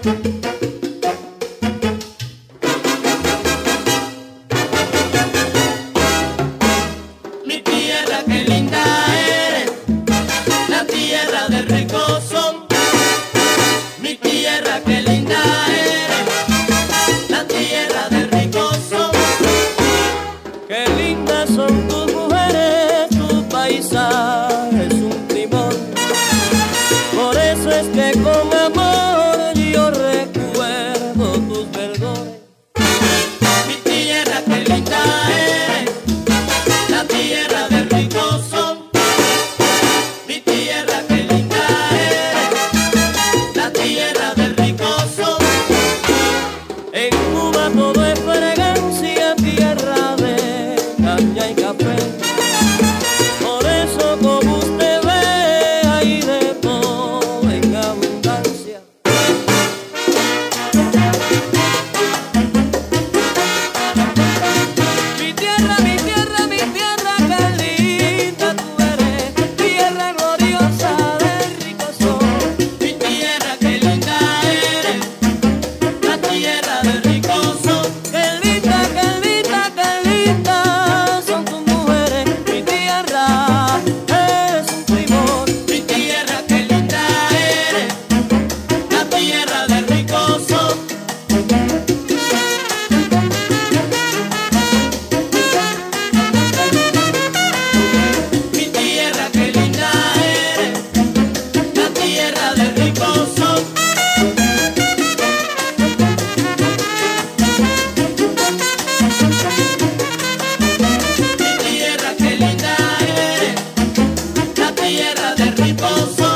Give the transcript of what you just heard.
Mi tierra, qué linda eres, la tierra del rico son. Mi tierra, qué linda eres, la tierra del rico son. Qué lindas son tus mujeres, tu paisaje es un timón. Por eso es que con amor yo recuerdo tus verdores. Mi tierra, qué linda eres, la tierra del rico son. Mi tierra, qué linda eres, la tierra del rico son. En Cuba todo es fragancia, tierra de caña y café. Por eso como usted ve hay de todo en abundancia. Mi tierra, mi tierra, mi tierra, qué linda tú eres, tierra gloriosa del rico sol. Mi tierra, qué linda eres, la tierra del rico son. Qué linda, qué linda, qué linda son tus mujeres, mi tierra es un primor. Mi tierra, qué linda eres, la tierra del rico son. Mi tierra, qué linda eres, la tierra del rico son. Mi tierra, qué linda eres, la tierra del rico son.